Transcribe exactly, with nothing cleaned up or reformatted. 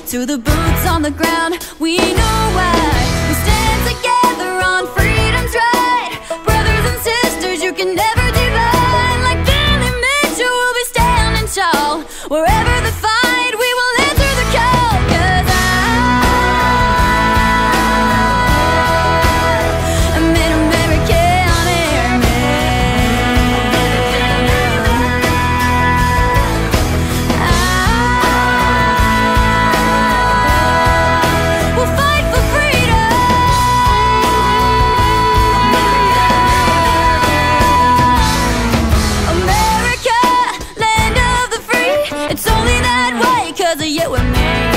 to the boots on the ground. We know why. We stand together on freedom's right. Brothers and sisters, you can never divide. Like Billy Mitchell, we'll be standing tall. Wherever the fight, we will answer the call. 'Cause I made American airman. I will fight for freedom. America, land of the free. It's only that way 'cause yeah, we're made.